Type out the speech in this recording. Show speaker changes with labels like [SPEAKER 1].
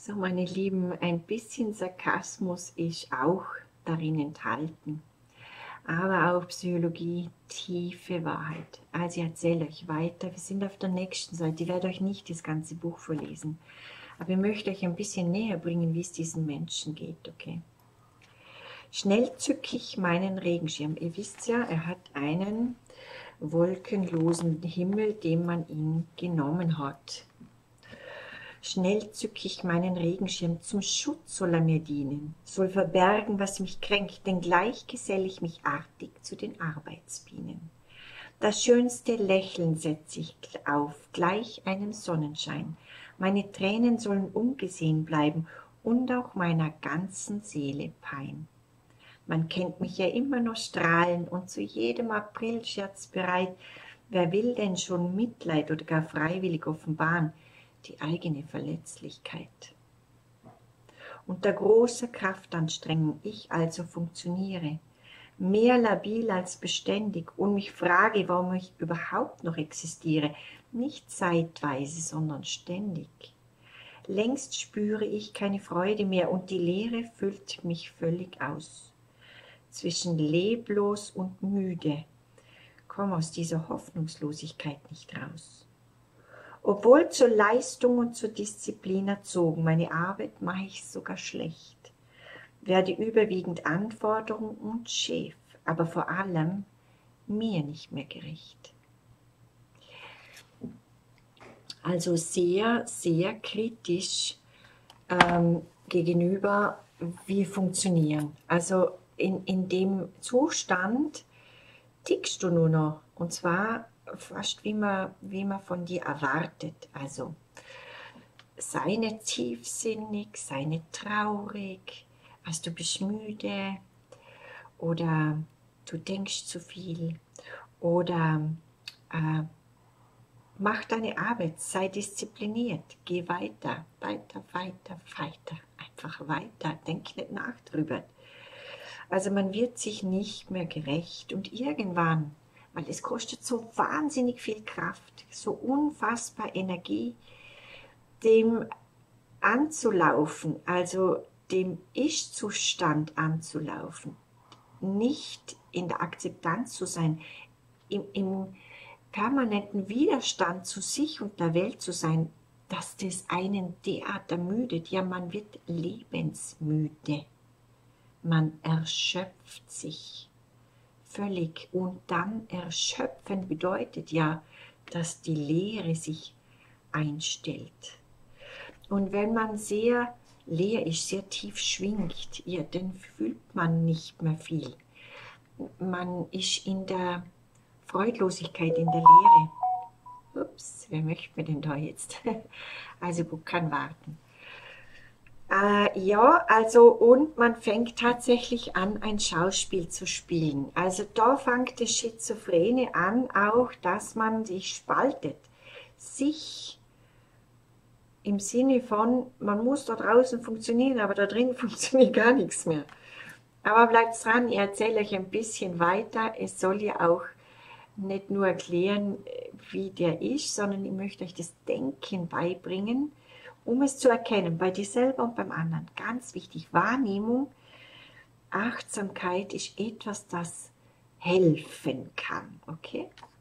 [SPEAKER 1] So, meine Lieben, ein bisschen Sarkasmus ist auch darin enthalten, aber auch Psychologie, tiefe Wahrheit. Also ich erzähle euch weiter, wir sind auf der nächsten Seite, ich werde euch nicht das ganze Buch vorlesen, aber ich möchte euch ein bisschen näher bringen, wie es diesen Menschen geht, okay? Schnell zücke ich meinen Regenschirm. Ihr wisst ja, er hat einen wolkenlosen Himmel, dem man ihn genommen hat. Schnell zücke ich meinen Regenschirm, zum Schutz soll er mir dienen, soll verbergen, was mich kränkt, denn gleich gesell ich mich artig zu den Arbeitsbienen. Das schönste Lächeln setz ich auf, gleich einem Sonnenschein. Meine Tränen sollen ungesehen bleiben und auch meiner ganzen Seele Pein. Man kennt mich ja immer noch strahlen und zu jedem Aprilscherz bereit. Wer will denn schon Mitleid oder gar freiwillig offenbaren? Die eigene Verletzlichkeit. Unter großer Kraftanstrengung ich also funktioniere, mehr labil als beständig und mich frage, warum ich überhaupt noch existiere, nicht zeitweise, sondern ständig. Längst spüre ich keine Freude mehr und die Leere füllt mich völlig aus. Zwischen leblos und müde, komme aus dieser Hoffnungslosigkeit nicht raus. Obwohl zur Leistung und zur Disziplin erzogen, meine Arbeit mache ich sogar schlecht, werde überwiegend Anforderung und Chef, aber vor allem mir nicht mehr gerecht. Also sehr, sehr kritisch gegenüber, wie funktionieren. Also in dem Zustand tickst du nur noch, und zwar fast wie man von dir erwartet. Also sei nicht tiefsinnig, sei nicht traurig, also du bist müde oder du denkst zu viel oder mach deine Arbeit, sei diszipliniert, geh weiter, weiter, weiter, weiter, einfach weiter, denk nicht nach drüber. Also man wird sich nicht mehr gerecht und irgendwann, weil es kostet so wahnsinnig viel Kraft, so unfassbar Energie, dem anzulaufen, also dem Ich-Zustand anzulaufen, nicht in der Akzeptanz zu sein, im permanenten Widerstand zu sich und der Welt zu sein, dass das einen derart ermüdet. Ja, man wird lebensmüde. Man erschöpft sich völlig und dann erschöpfen bedeutet ja, dass die Leere sich einstellt. Und wenn man sehr leer ist, sehr tief schwingt, ja, dann fühlt man nicht mehr viel. Man ist in der Freudlosigkeit, in der Leere. Ups, wer möchte mir denn da jetzt? Also gut, kann warten. Ja, also und man fängt tatsächlich an, ein Schauspiel zu spielen. Also da fängt das Schizophrene an, auch dass man sich spaltet. Sich im Sinne von, man muss da draußen funktionieren, aber da drin funktioniert gar nichts mehr. Aber bleibt dran, ich erzähle euch ein bisschen weiter. Es soll ja auch nicht nur erklären, wie der ist, sondern ich möchte euch das Denken beibringen, um es zu erkennen, bei dir selber und beim anderen. Ganz wichtig, Wahrnehmung, Achtsamkeit ist etwas, das helfen kann, okay?